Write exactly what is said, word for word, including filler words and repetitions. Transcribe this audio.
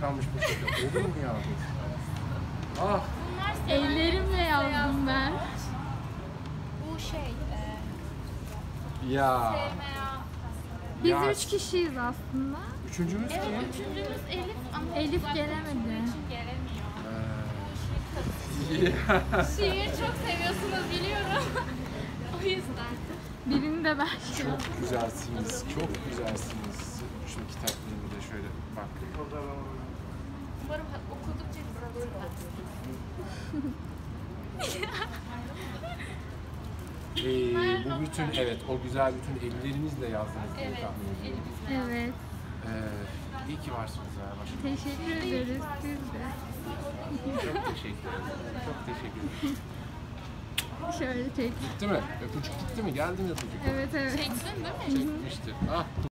kalmış poşette. Olur mu ya? Ah! Ellerimle yazdım ben. Bu şey, e, Ya! sevmeye... Biz Ya. üç kişiyiz aslında. Üçüncümüz Evet, kim? üçüncümüz Elif ama Elif uzakta gelemedi. olduğu için gelemiyor. Ya. Şiir çok seviyorsunuz biliyorum. O yüzden. Birini de ben şey Çok güzelsiniz, çok güzelsiniz. Şu kitaplarımı da şöyle bak. Umarım okudukça hızlanırlar. Ee, bu bütün, evet, o güzel bütün ellerinizle yazdınız diye Evet, tahmin ediyorum. elimizde. Evet. Ee, iyi ki varsınız ya. Başka. Teşekkür ederiz siz de. Çok teşekkür ederim. Çok teşekkür ederim. Şöyle çek. Gitti mi? Öpücük gitti mi? Geldi mi öpücük? Evet evet. Çeksin değil mi? Çekmiştir. Ah.